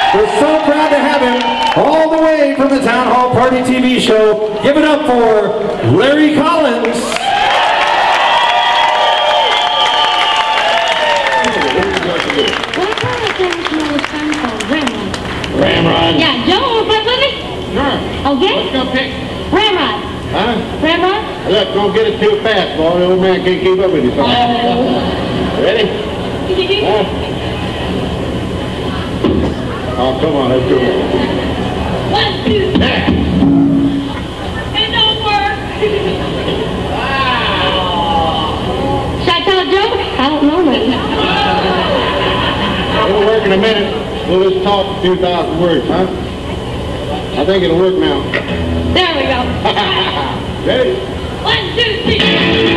We're so proud to have him all the way from the Town Hall Party TV show. Give it up for Larry Collins. Ramrod. Yeah, Joe, want to play with me? Sure. Okay. Let's go pick. Ramrod. Huh? Ramrod? Look, don't get it too fast, boy. The old man can't keep up with you. Ready? Oh, come on, let's do it. 1, 2, 3. It don't work. Wow. Should I tell a joke? I don't know, man. It'll work in a minute. We'll just talk a few thousand words, huh? I think it'll work now. There we go. Ready? 1, 2, 3.